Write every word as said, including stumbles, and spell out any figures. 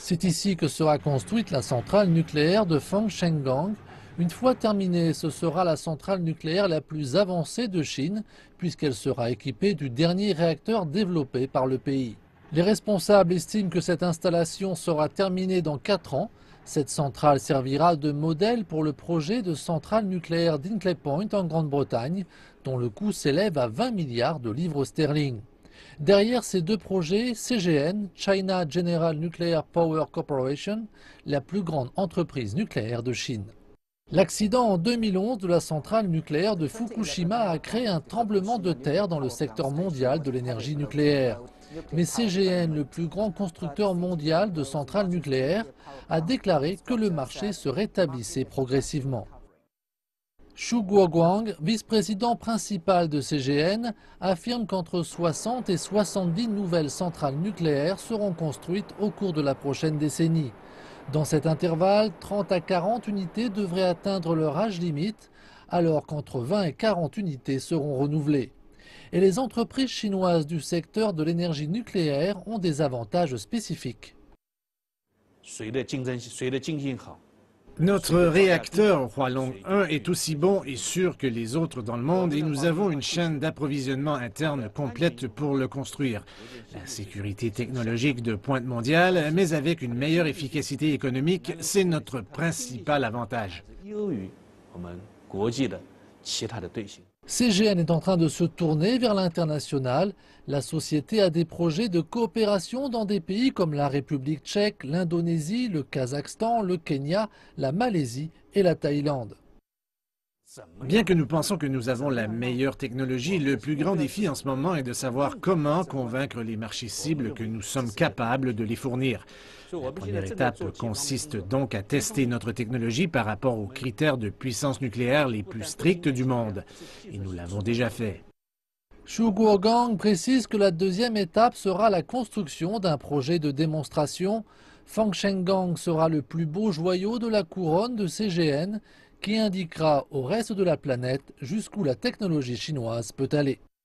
C'est ici que sera construite la centrale nucléaire de Fengshengang. Une fois terminée, ce sera la centrale nucléaire la plus avancée de Chine, puisqu'elle sera équipée du dernier réacteur développé par le pays. Les responsables estiment que cette installation sera terminée dans quatre ans. Cette centrale servira de modèle pour le projet de centrale nucléaire d'Hinkley Point en Grande-Bretagne, dont le coût s'élève à vingt milliards de livres sterling. Derrière ces deux projets, C G N, China General Nuclear Power Corporation, la plus grande entreprise nucléaire de Chine. L'accident en deux mille onze de la centrale nucléaire de Fukushima a créé un tremblement de terre dans le secteur mondial de l'énergie nucléaire. Mais C G N, le plus grand constructeur mondial de centrales nucléaires, a déclaré que le marché se rétablissait progressivement. Xu Guoguang, vice-président principal de C G N, affirme qu'entre soixante et soixante-dix nouvelles centrales nucléaires seront construites au cours de la prochaine décennie. Dans cet intervalle, trente à quarante unités devraient atteindre leur âge limite, alors qu'entre vingt et quarante unités seront renouvelées. Et les entreprises chinoises du secteur de l'énergie nucléaire ont des avantages spécifiques. Notre réacteur Hualong un est aussi bon et sûr que les autres dans le monde et nous avons une chaîne d'approvisionnement interne complète pour le construire. La sécurité technologique de pointe mondiale, mais avec une meilleure efficacité économique, c'est notre principal avantage. C G N est en train de se tourner vers l'international. La société a des projets de coopération dans des pays comme la République tchèque, l'Indonésie, le Kazakhstan, le Kenya, la Malaisie et la Thaïlande. Bien que nous pensons que nous avons la meilleure technologie, le plus grand défi en ce moment est de savoir comment convaincre les marchés cibles que nous sommes capables de les fournir. La première étape consiste donc à tester notre technologie par rapport aux critères de puissance nucléaire les plus stricts du monde. Et nous l'avons déjà fait. Xu Guogang précise que la deuxième étape sera la construction d'un projet de démonstration. Fengshengang sera le plus beau joyau de la couronne de C G N qui indiquera au reste de la planète jusqu'où la technologie chinoise peut aller.